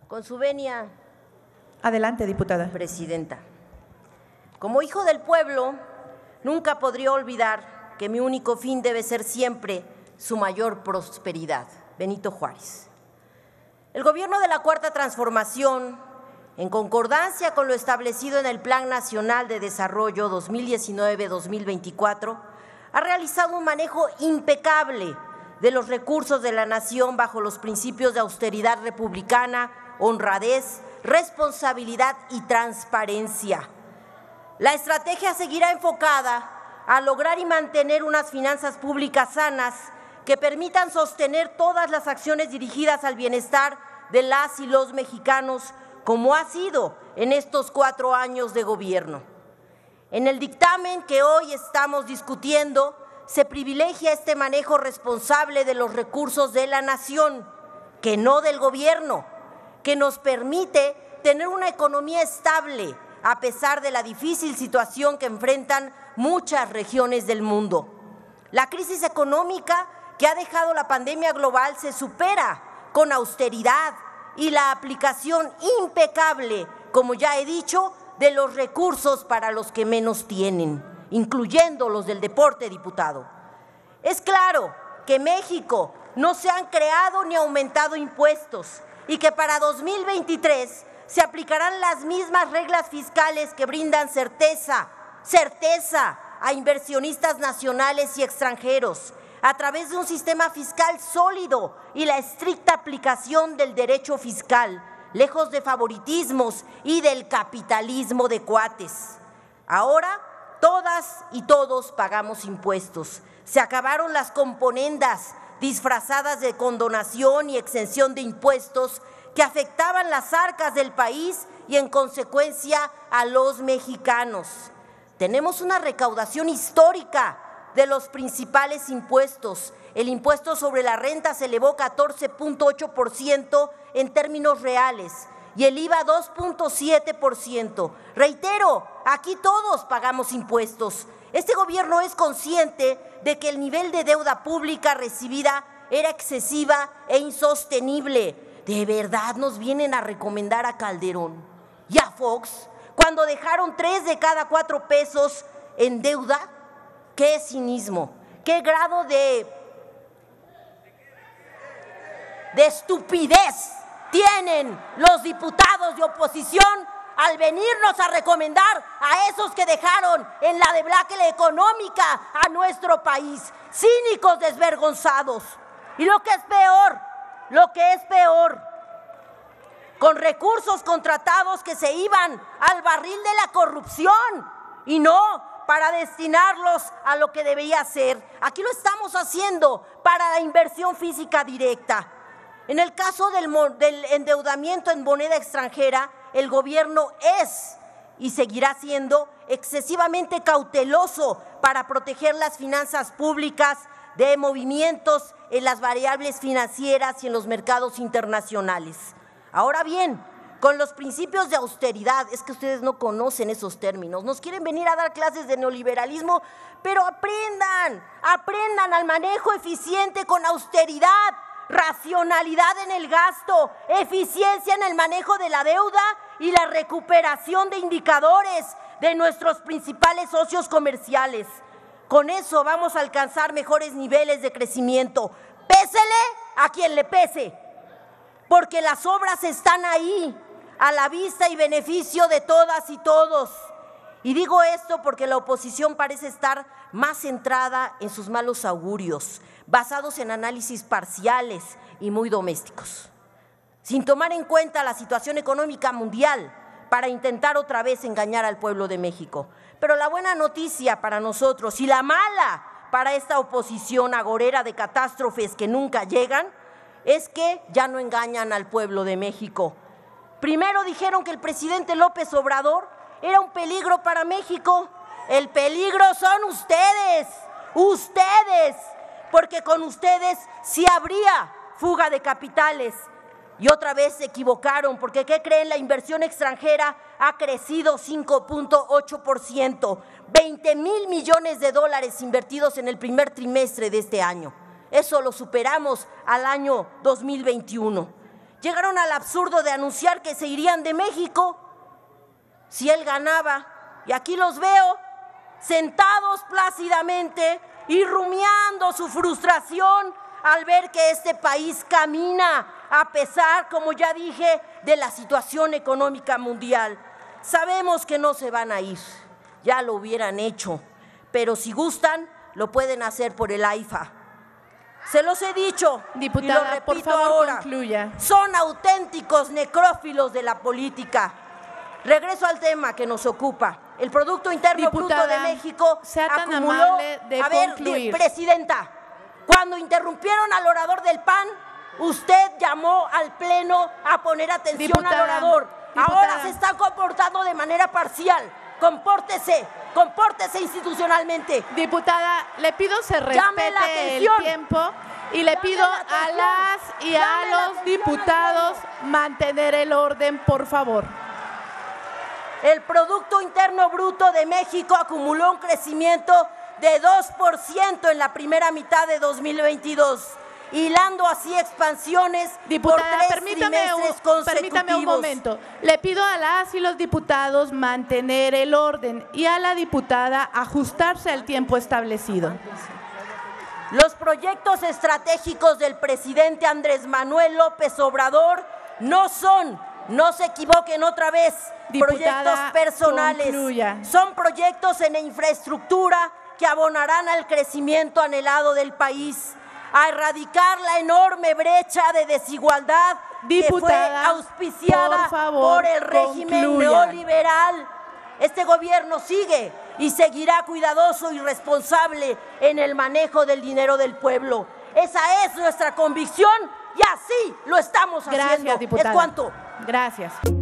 Con su venia. Adelante, diputada. Presidenta, como hijo del pueblo, nunca podría olvidar que mi único fin debe ser siempre su mayor prosperidad. Benito Juárez. El gobierno de la Cuarta Transformación, en concordancia con lo establecido en el Plan Nacional de Desarrollo 2019-2024, ha realizado un manejo impecable de los recursos de la nación bajo los principios de austeridad republicana, honradez, responsabilidad y transparencia. La estrategia seguirá enfocada a lograr y mantener unas finanzas públicas sanas que permitan sostener todas las acciones dirigidas al bienestar de las y los mexicanos, como ha sido en estos 4 años de gobierno. En el dictamen que hoy estamos discutiendo, se privilegia este manejo responsable de los recursos de la nación, que no del gobierno, que nos permite tener una economía estable a pesar de la difícil situación que enfrentan muchas regiones del mundo. La crisis económica que ha dejado la pandemia global se supera con austeridad y la aplicación impecable, como ya he dicho, de los recursos para los que menos tienen, incluyendo los del deporte, diputado. Es claro que México no se han creado ni aumentado impuestos y que para 2023 se aplicarán las mismas reglas fiscales que brindan certeza a inversionistas nacionales y extranjeros a través de un sistema fiscal sólido y la estricta aplicación del derecho fiscal, lejos de favoritismos y del capitalismo de cuates. Ahora todas y todos pagamos impuestos. Se acabaron las componendas disfrazadas de condonación y exención de impuestos que afectaban las arcas del país y en consecuencia a los mexicanos. Tenemos una recaudación histórica de los principales impuestos. El impuesto sobre la renta se elevó 14.8% en términos reales y el IVA 2.7%. Reitero, aquí todos pagamos impuestos. Este gobierno es consciente de que el nivel de deuda pública recibida era excesiva e insostenible. ¿De verdad nos vienen a recomendar a Calderón y a Fox cuando dejaron 3 de cada 4 pesos en deuda? ¡Qué cinismo! ¡Qué grado de estupidez tienen los diputados de oposición al venirnos a recomendar a esos que dejaron en la debacle económica a nuestro país! Cínicos desvergonzados. Y lo que es peor, con recursos contratados que se iban al barril de la corrupción y no para destinarlos a lo que debería ser. Aquí lo estamos haciendo para la inversión física directa. En el caso del endeudamiento en moneda extranjera, el gobierno es y seguirá siendo excesivamente cauteloso para proteger las finanzas públicas de movimientos en las variables financieras y en los mercados internacionales. Ahora bien, con los principios de austeridad, es que ustedes no conocen esos términos, nos quieren venir a dar clases de neoliberalismo, pero aprendan al manejo eficiente con austeridad, racionalidad en el gasto, eficiencia en el manejo de la deuda y la recuperación de indicadores de nuestros principales socios comerciales. Con eso vamos a alcanzar mejores niveles de crecimiento. Pésele a quien le pese, porque las obras están ahí, a la vista y beneficio de todas y todos. Y digo esto porque la oposición parece estar más centrada en sus malos augurios, basados en análisis parciales y muy domésticos, sin tomar en cuenta la situación económica mundial para intentar otra vez engañar al pueblo de México. Pero la buena noticia para nosotros y la mala para esta oposición agorera de catástrofes que nunca llegan es que ya no engañan al pueblo de México. Primero dijeron que el presidente López Obrador era un peligro para México. El peligro son ustedes, porque con ustedes sí habría fuga de capitales. Y otra vez se equivocaron, porque ¿qué creen? La inversión extranjera ha crecido 5.8%, 20,000 millones de dólares invertidos en el primer trimestre de este año. Eso lo superamos al año 2021. llegaron al absurdo de anunciar que se irían de México si él ganaba. Y aquí los veo sentados plácidamente y rumiando su frustración al ver que este país camina a pesar, como ya dije, de la situación económica mundial. Sabemos que no se van a ir, ya lo hubieran hecho, pero si gustan, lo pueden hacer por el AIFA. Se los he dicho, diputada, y lo repito por favor, ahora, concluya. Son auténticos necrófilos de la política. Regreso al tema que nos ocupa. El Producto Interno Diputada, Bruto de México sea tan acumuló… amable de concluir. Presidenta, cuando interrumpieron al orador del PAN, usted llamó al Pleno a poner atención Diputada, al orador. diputada. Ahora se está comportando de manera parcial. Compórtese institucionalmente. Diputada, le pido se Llame la respete el atención. tiempo y le Llame pido la a atención. las y a Llame la los atención, diputados mantener el orden, por favor. El Producto Interno Bruto de México acumuló un crecimiento de 2% en la primera mitad de 2022, hilando así expansiones Diputada, por 3 permítame trimestres consecutivos. permítame un momento. Le pido a las y los diputados mantener el orden y a la diputada ajustarse al tiempo establecido. Los proyectos estratégicos del presidente Andrés Manuel López Obrador no se equivoquen otra vez, Diputada, proyectos personales. concluya. Son proyectos en infraestructura que abonarán al crecimiento anhelado del país, a erradicar la enorme brecha de desigualdad Diputada, que fue auspiciada por favor, por el régimen concluya. neoliberal. Este gobierno sigue y seguirá cuidadoso y responsable en el manejo del dinero del pueblo. Esa es nuestra convicción y así lo estamos haciendo. Gracias, diputada. Es cuanto. Gracias.